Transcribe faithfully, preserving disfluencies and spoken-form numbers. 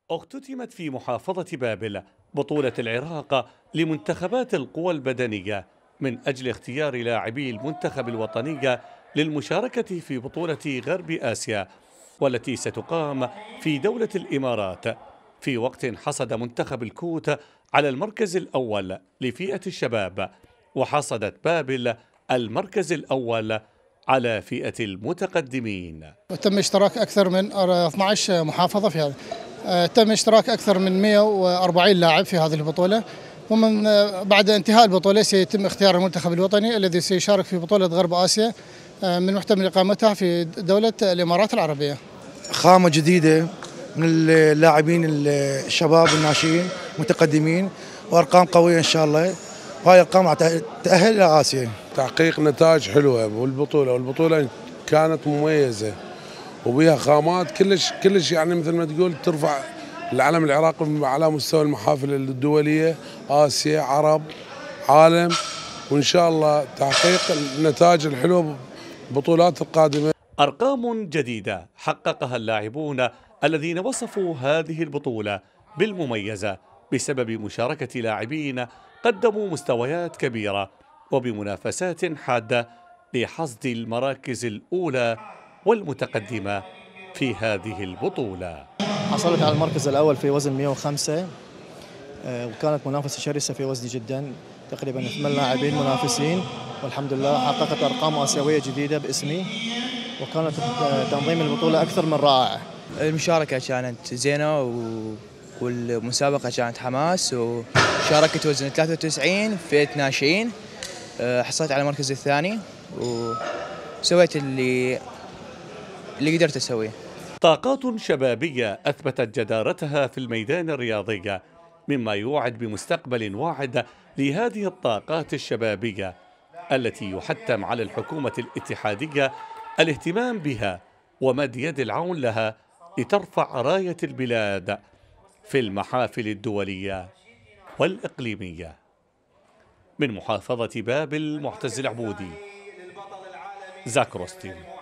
اختتمت في محافظة بابل بطولة العراق لمنتخبات القوى البدنية من أجل اختيار لاعبي المنتخب الوطني للمشاركة في بطولة غرب آسيا، والتي ستقام في دولة الإمارات، في وقت حصد منتخب الكوت على المركز الأول لفئة الشباب، وحصدت بابل المركز الأول على فئة المتقدمين. تم اشتراك أكثر من اثني عشر محافظة في هذا. تم اشتراك أكثر من مئة وأربعين لاعب في هذه البطولة، ومن بعد انتهاء البطولة سيتم اختيار المنتخب الوطني الذي سيشارك في بطولة غرب آسيا من محتمل إقامتها في دولة الإمارات العربية. خامة جديدة من اللاعبين الشباب الناشئين متقدمين، وأرقام قوية إن شاء الله، وهي أرقام تأهل إلى آسيا. تحقيق نتائج حلوة والبطولة والبطولة كانت مميزة وبها خامات كلش كلش يعني مثل ما تقول ترفع العلم العراقي على مستوى المحافل الدولية، آسيا، عرب، عالم، وإن شاء الله تحقيق النتائج الحلوة بالبطولات القادمة. أرقام جديدة حققها اللاعبون الذين وصفوا هذه البطولة بالمميزة بسبب مشاركة لاعبين قدموا مستويات كبيرة وبمنافسات حادة لحصد المراكز الأولى والمتقدمة في هذه البطولة. حصلت على المركز الأول في وزن مئة وخمسة، وكانت منافسة شرسة في وزني جدا، تقريبا ثمان لاعبين منافسين، والحمد لله حققت أرقام آسيوية جديدة باسمي، وكانت تنظيم البطولة أكثر من رائع. المشاركة كانت زينة والمسابقة كانت حماس، وشاركت وزن ثلاثة وتسعين فئة ناشئين، حصلت على المركز الثاني وسويت اللي اللي قدرت أسويه. طاقات شبابية أثبتت جدارتها في الميدان الرياضي، مما يوعد بمستقبل واعد لهذه الطاقات الشبابية التي يحتم على الحكومة الاتحادية الاهتمام بها ومد يد العون لها لترفع راية البلاد في المحافل الدولية والإقليمية. من محافظة بابل، معتز العبودي، زاك روستين.